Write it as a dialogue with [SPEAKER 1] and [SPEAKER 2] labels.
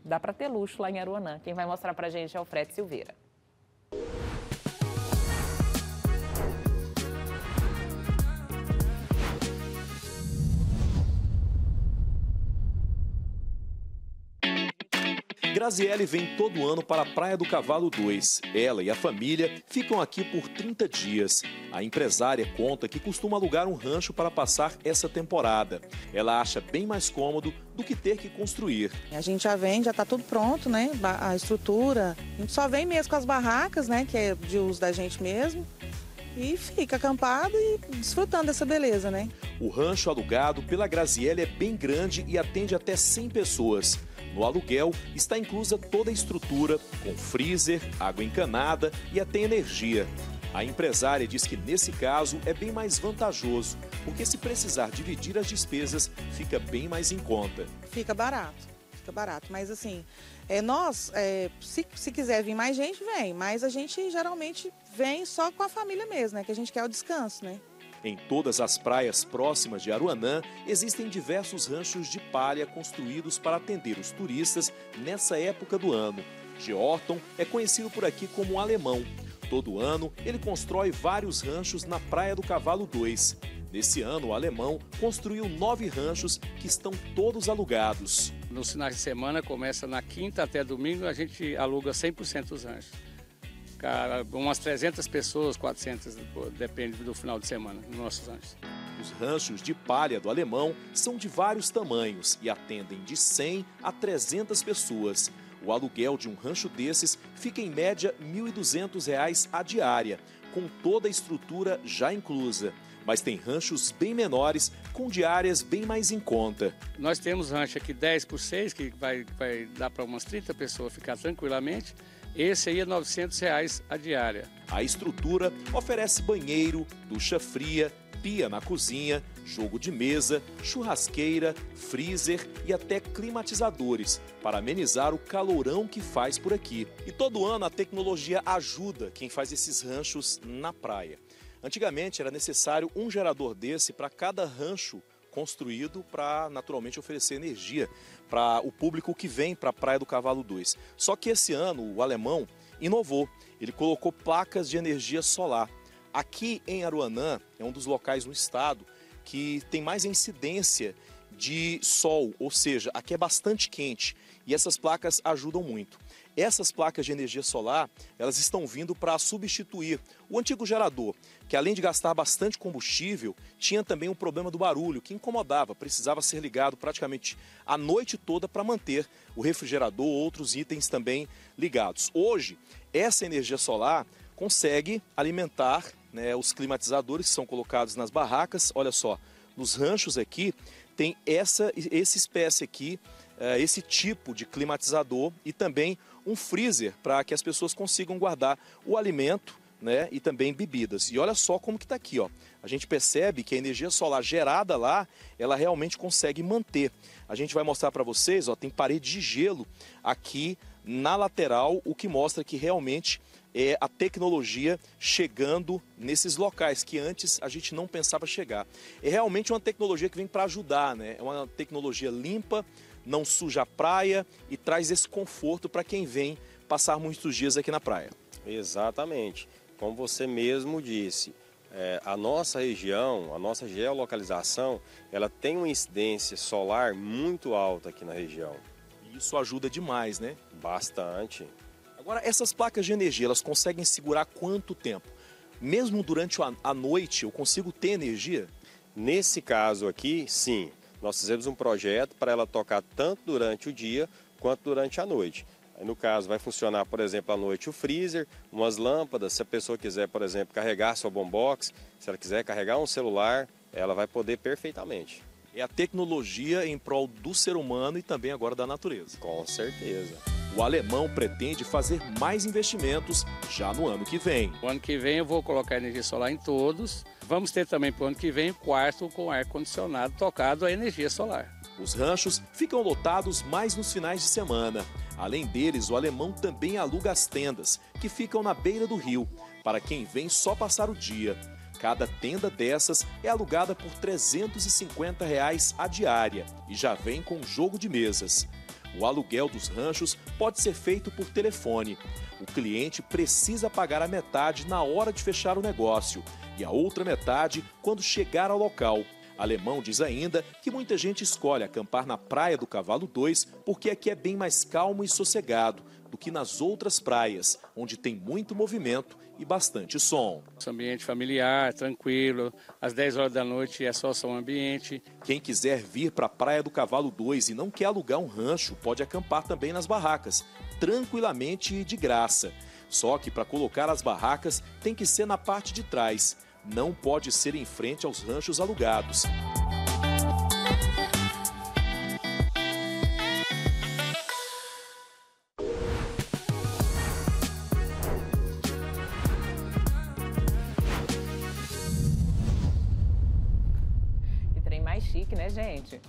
[SPEAKER 1] dá para ter luxo lá em Aruanã. Quem vai mostrar para a gente é o Fred Silveira.
[SPEAKER 2] Graziele vem todo ano para a Praia do Cavalo 2. Ela e a família ficam aqui por 30 dias. A empresária conta que costuma alugar um rancho para passar essa temporada. Ela acha bem mais cômodo do que ter que construir.
[SPEAKER 3] A gente já vem, já está tudo pronto, né? A estrutura. A gente só vem mesmo com as barracas, né? Que é de uso da gente mesmo. E fica acampado e desfrutando dessa beleza, né?
[SPEAKER 2] O rancho alugado pela Graziele é bem grande e atende até 100 pessoas. No aluguel está inclusa toda a estrutura, com freezer, água encanada e até energia. A empresária diz que nesse caso é bem mais vantajoso, porque se precisar dividir as despesas, fica bem mais em conta.
[SPEAKER 3] Fica barato, mas assim, se quiser vir mais gente, vem, mas a gente geralmente vem só com a família mesmo, né? Que a gente quer o descanso, né?
[SPEAKER 2] Em todas as praias próximas de Aruanã, existem diversos ranchos de palha construídos para atender os turistas nessa época do ano. Georton é conhecido por aqui como Alemão. Todo ano, ele constrói vários ranchos na Praia do Cavalo 2. Nesse ano, o Alemão construiu 9 ranchos que estão todos alugados.
[SPEAKER 4] Nos finais de semana, começa na quinta até domingo, a gente aluga 100% dos ranchos. Umas 300 pessoas, 400, depende do final de semana, nos nossos ranchos.
[SPEAKER 2] Os ranchos de palha do Alemão são de vários tamanhos e atendem de 100 a 300 pessoas. O aluguel de um rancho desses fica em média R$ 1.200 a diária, com toda a estrutura já inclusa. Mas tem ranchos bem menores, com diárias bem mais em conta.
[SPEAKER 4] Nós temos rancho aqui 10 por 6, que vai dar para umas 30 pessoas ficar tranquilamente. Esse aí é R$ 900 a diária.
[SPEAKER 2] A estrutura oferece banheiro, ducha fria, pia na cozinha, jogo de mesa, churrasqueira, freezer e até climatizadores para amenizar o calorão que faz por aqui. E todo ano a tecnologia ajuda quem faz esses ranchos na praia. Antigamente era necessário um gerador desse para cada rancho construído para naturalmente oferecer energia para o público que vem para a Praia do Cavalo 2. Só que esse ano o Alemão inovou, ele colocou placas de energia solar. Aqui em Aruanã é um dos locais no estado que tem mais incidência de sol, ou seja, aqui é bastante quente e essas placas ajudam muito. Essas placas de energia solar, elas estão vindo para substituir o antigo gerador, que além de gastar bastante combustível, tinha também um problema do barulho, que incomodava, precisava ser ligado praticamente a noite toda para manter o refrigerador ou outros itens também ligados. Hoje, essa energia solar consegue alimentar, né, os climatizadores que são colocados nas barracas. Olha só, nos ranchos aqui tem essa espécie aqui, esse tipo de climatizador e também um freezer para que as pessoas consigam guardar o alimento, né, e também bebidas. E olha só como que está aqui, ó. A gente percebe que a energia solar gerada lá, ela realmente consegue manter. A gente vai mostrar para vocês, ó, tem parede de gelo aqui na lateral, o que mostra que realmente é a tecnologia chegando nesses locais que antes a gente não pensava chegar. É realmente uma tecnologia que vem para ajudar, né? É uma tecnologia limpa, não suja a praia e traz esse conforto para quem vem passar muitos dias aqui na praia.
[SPEAKER 5] Exatamente. Como você mesmo disse, a nossa região, a nossa geolocalização, ela tem uma incidência solar muito alta aqui na região.
[SPEAKER 2] Isso ajuda demais, né?
[SPEAKER 5] Bastante.
[SPEAKER 2] Agora, essas placas de energia, elas conseguem segurar quanto tempo? Mesmo durante a noite, eu consigo ter energia?
[SPEAKER 5] Nesse caso aqui, sim. Nós fizemos um projeto para ela tocar tanto durante o dia quanto durante a noite. No caso, vai funcionar, por exemplo, à noite o freezer, umas lâmpadas. Se a pessoa quiser, por exemplo, carregar sua boombox, se ela quiser carregar um celular, ela vai poder perfeitamente.
[SPEAKER 2] É a tecnologia em prol do ser humano e também agora da natureza.
[SPEAKER 5] Com certeza.
[SPEAKER 2] O Alemão pretende fazer mais investimentos já no ano que vem.
[SPEAKER 4] O ano que vem eu vou colocar energia solar em todos. Vamos ter também para o ano que vem quarto com ar-condicionado tocado a energia solar.
[SPEAKER 2] Os ranchos ficam lotados mais nos finais de semana. Além deles, o Alemão também aluga as tendas, que ficam na beira do rio, para quem vem só passar o dia. Cada tenda dessas é alugada por R$ 350 a diária e já vem com jogo de mesas. O aluguel dos ranchos pode ser feito por telefone. O cliente precisa pagar a metade na hora de fechar o negócio e a outra metade quando chegar ao local. Alemão diz ainda que muita gente escolhe acampar na Praia do Cavalo 2 porque aqui é bem mais calmo e sossegado do que nas outras praias, onde tem muito movimento e bastante som.
[SPEAKER 4] Nosso ambiente familiar, tranquilo, às 10 horas da noite é só som ambiente.
[SPEAKER 2] Quem quiser vir para a Praia do Cavalo 2 e não quer alugar um rancho, pode acampar também nas barracas, tranquilamente e de graça. Só que para colocar as barracas tem que ser na parte de trás, não pode ser em frente aos ranchos alugados.
[SPEAKER 1] Que trem mais chique, né, gente?